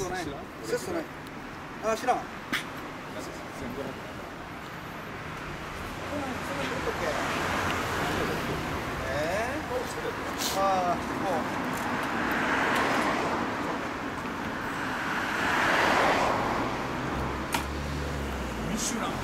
トない。セストない。あ、知らん。ああ、もう。ミシュラン。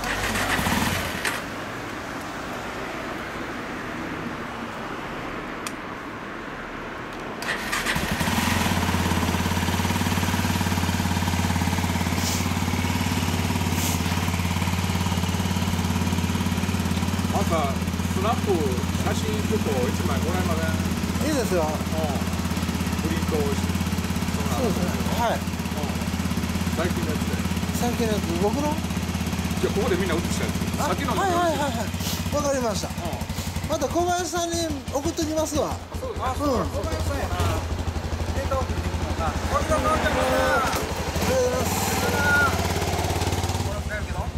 スナップ写真ちょっと1枚もらえません？いいですよ。プリントそうですね。はい。最近のやつで。最近のやつ、僕の？じゃあここでみんな写したやつ。さっきのも。はいはいはいはい。わかりました。また小林さんに送っときますわ。そうですね。小林さんやな。データ送ってきますな。お疲れ様でした。ありがとうございます。これ使えるけど。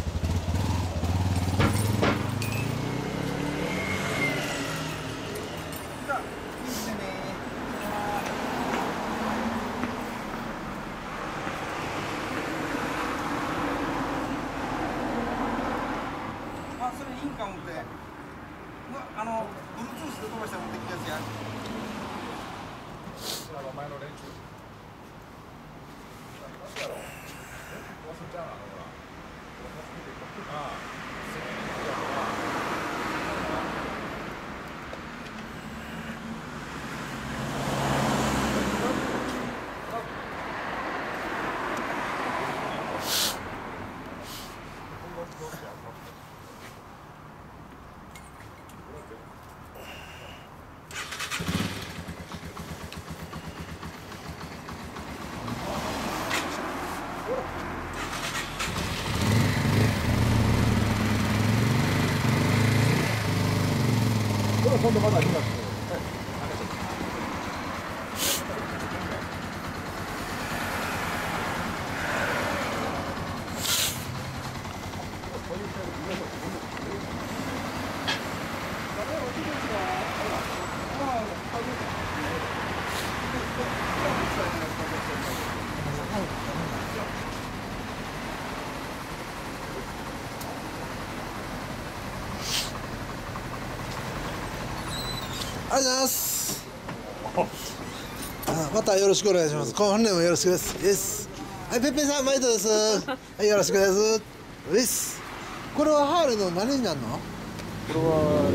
それいいんか思って、Bluetooth で飛ばしたら持ってきたやつや。前の連中。何やろう。忘れちゃうな、ほら。ああ。今度まだ2月。ありがとうございます。またよろしくお願いします。本年もよろしくです。です。はい、ペッペさん、マイトです。はい、よろしくです。です。これはハーレーの何になるの？これは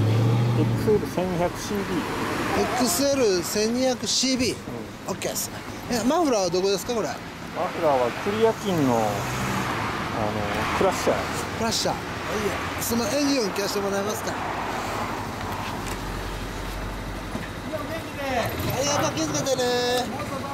XL1200CB。オッケーです。マフラーはどこですか、これ？マフラーはクリアキンのクラッシャー。クラッシャー。いいや。すみません、エンジン音聞かせてもらえますか？はい、やっぱ気づけてね。